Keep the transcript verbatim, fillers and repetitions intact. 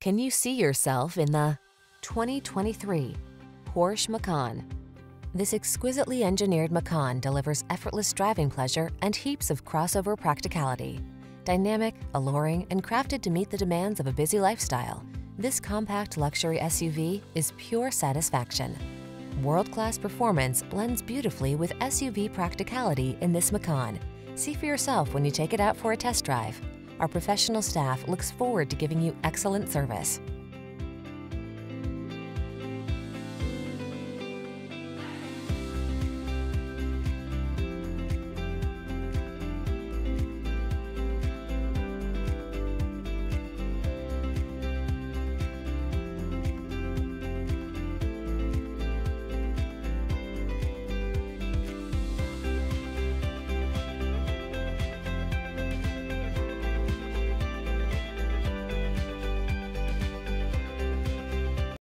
Can you see yourself in the twenty twenty-three Porsche Macan? This exquisitely engineered Macan delivers effortless driving pleasure and heaps of crossover practicality. Dynamic, alluring, and crafted to meet the demands of a busy lifestyle, this compact luxury S U V is pure satisfaction. World-class performance blends beautifully with S U V practicality in this Macan. See for yourself when you take it out for a test drive. Our professional staff looks forward to giving you excellent service.